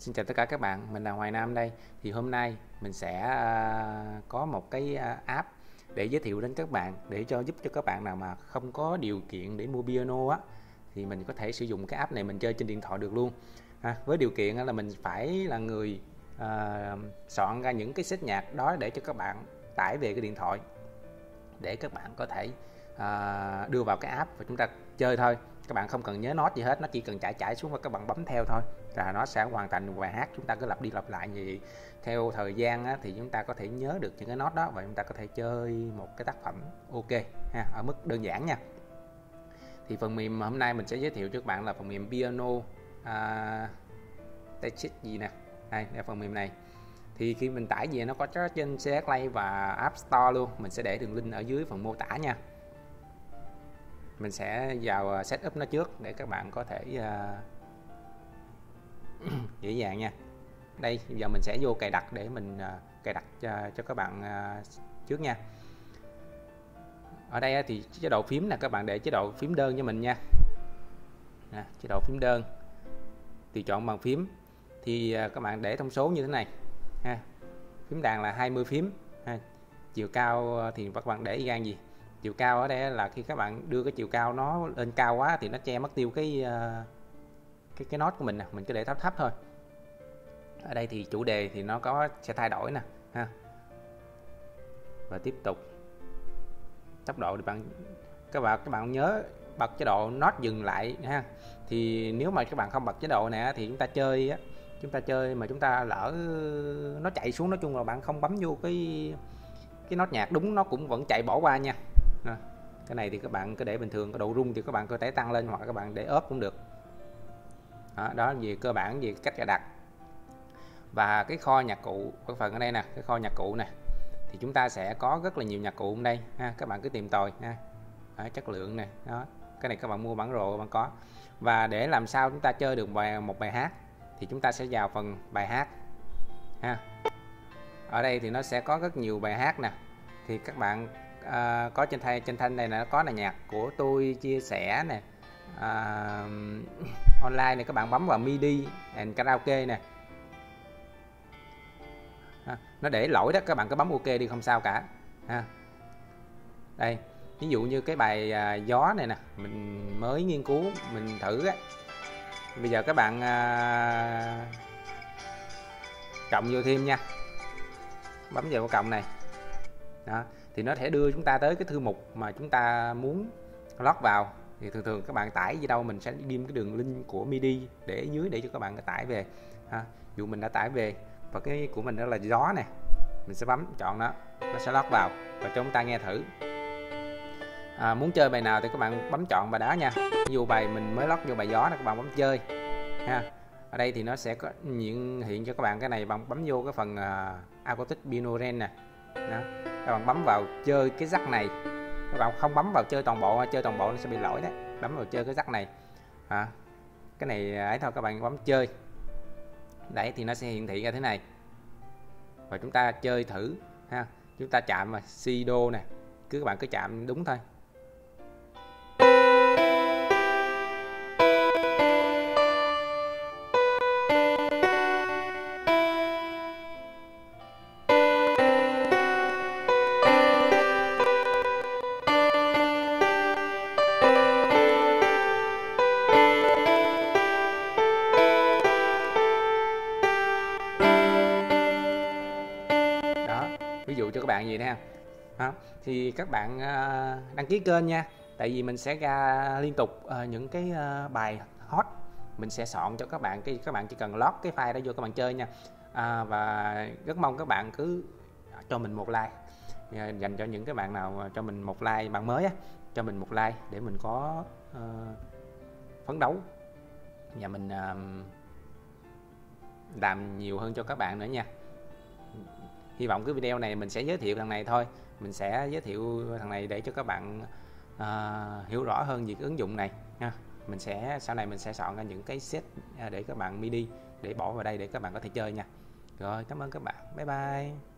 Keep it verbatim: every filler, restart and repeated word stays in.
Xin chào tất cả các bạn, mình là Hoài Nam đây. Thì hôm nay mình sẽ à, có một cái à, app để giới thiệu đến các bạn, để cho giúp cho các bạn nào mà không có điều kiện để mua piano á, thì mình có thể sử dụng cái app này mình chơi trên điện thoại được luôn. À, với điều kiện là mình phải là người à, soạn ra những cái set nhạc đó để cho các bạn tải về cái điện thoại, để các bạn có thể à, đưa vào cái app và chúng ta chơi thôi. Các bạn không cần nhớ nốt gì hết, nó chỉ cần chảy chảy xuống và các bạn bấm theo thôi là nó sẽ hoàn thành một bài hát. Chúng ta cứ lặp đi lặp lại gì theo thời gian á, thì chúng ta có thể nhớ được những cái nốt đó và chúng ta có thể chơi một cái tác phẩm ok ha, ở mức đơn giản nha. Thì phần mềm hôm nay mình sẽ giới thiệu cho các bạn là phần mềm piano à, Techit gì nè, đây là phần mềm này. Thì khi mình tải về nó có trên xê ét Play và App Store luôn. Mình sẽ để đường link ở dưới phần mô tả nha. Mình sẽ vào setup nó trước để các bạn có thể uh, dễ dàng nha. Đây giờ mình sẽ vô cài đặt để mình uh, cài đặt cho, cho các bạn uh, trước nha. Ở đây thì chế độ phím là các bạn để chế độ phím đơn cho mình nha. Nè, chế độ phím đơn thì chọn bằng phím thì uh, các bạn để thông số như thế này ha. Phím đàn là hai mươi phím ha. Chiều cao thì các bạn để y gan gì. Chiều cao ở đây là khi các bạn đưa cái chiều cao nó lên cao quá thì nó che mất tiêu cái cái cái nốt của mình nè, mình cứ để thấp thấp thôi. Ở đây thì chủ đề thì nó có sẽ thay đổi nè ha. Và tiếp tục tốc độ thì bạn các bạn các bạn nhớ bật chế độ nốt dừng lại ha. Thì nếu mà các bạn không bật chế độ này thì chúng ta chơi á, chúng ta chơi mà chúng ta lỡ nó chạy xuống, nói chung là bạn không bấm vô cái cái nốt nhạc đúng, nó cũng vẫn chạy bỏ qua nha. À, cái này thì các bạn cứ để bình thường, cái độ rung thì các bạn có thể tăng lên hoặc các bạn để ốp cũng được. Đó, đó về cơ bản về cách cài đặt. Và cái kho nhạc cụ cái phần ở đây nè, cái kho nhạc cụ nè thì chúng ta sẽ có rất là nhiều nhạc cụ ở đây ha. Các bạn cứ tìm tòi ha. Đó, chất lượng này đó, cái này các bạn mua bản rồ các bạn có. Và để làm sao chúng ta chơi được bài một bài hát thì chúng ta sẽ vào phần bài hát ha. Ở đây thì nó sẽ có rất nhiều bài hát nè. Thì các bạn à, có trên thay trên thanh này là có là nhạc của tôi chia sẻ nè, à, online này, các bạn bấm vào midi and karaoke nè. À, nó để lỗi đó, các bạn cứ bấm ok đi không sao cả ha. Đây ví dụ như cái bài à, gió này nè, mình mới nghiên cứu mình thử á. Bây giờ các bạn à, cộng vô thêm nha, bấm vào cái cộng này đó, thì nó sẽ đưa chúng ta tới cái thư mục mà chúng ta muốn lót vào. Thì thường thường các bạn tải gì đâu mình sẽ ghim cái đường link của midi để ở dưới để cho các bạn tải về ha. Dù mình đã tải về và cái của mình đó là gió nè, mình sẽ bấm chọn nó, nó sẽ lót vào và cho chúng ta nghe thử. À, muốn chơi bài nào thì các bạn bấm chọn bài đó nha. Ví dụ bài mình mới lót vô bài gió, các bạn bấm chơi ha. Ở đây thì nó sẽ có hiện hiện cho các bạn cái này, bằng bấm vô cái phần uh, acoustic piano ren nè đó. Các bạn bấm vào chơi cái rắc này, các bạn không bấm vào chơi toàn bộ, chơi toàn bộ nó sẽ bị lỗi đấy. Bấm vào chơi cái rắc này à, cái này ấy thôi, các bạn bấm chơi đấy thì nó sẽ hiển thị ra thế này và chúng ta chơi thử ha. Chúng ta chạm vào si đô nè, cứ các bạn cứ chạm đúng thôi. Ví dụ cho các bạn gì nè ha. Thì các bạn đăng ký kênh nha, tại vì mình sẽ ra liên tục những cái bài hot, mình sẽ soạn cho các bạn, cái các bạn chỉ cần lót cái file đó vô các bạn chơi nha. À, và rất mong các bạn cứ cho mình một like, dành cho những cái bạn nào cho mình một like, bạn mới á, cho mình một like để mình có uh, phấn đấu và mình uh, làm nhiều hơn cho các bạn nữa nha. Hy vọng cái video này mình sẽ giới thiệu thằng này thôi, mình sẽ giới thiệu thằng này để cho các bạn uh, hiểu rõ hơn về cái ứng dụng này nha. Mình sẽ sau này mình sẽ soạn ra những cái set để các bạn midi để bỏ vào đây để các bạn có thể chơi nha. Rồi, cảm ơn các bạn, bye bye.